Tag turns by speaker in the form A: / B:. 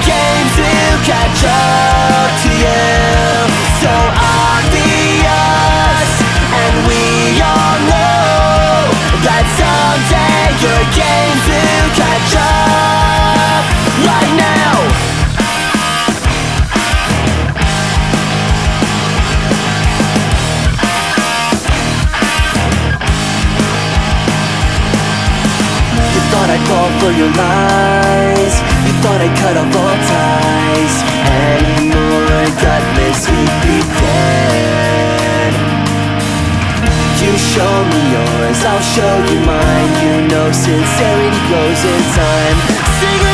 A: games will catch up to you. So obvious, and we all know that someday your games will catch up. Right now, you thought I'd fall for your lies. You thought I'd cut off all ties. Any more gutless we'd be dead. You show me yours, I'll show you mine. You know sincerity grows in time. Sing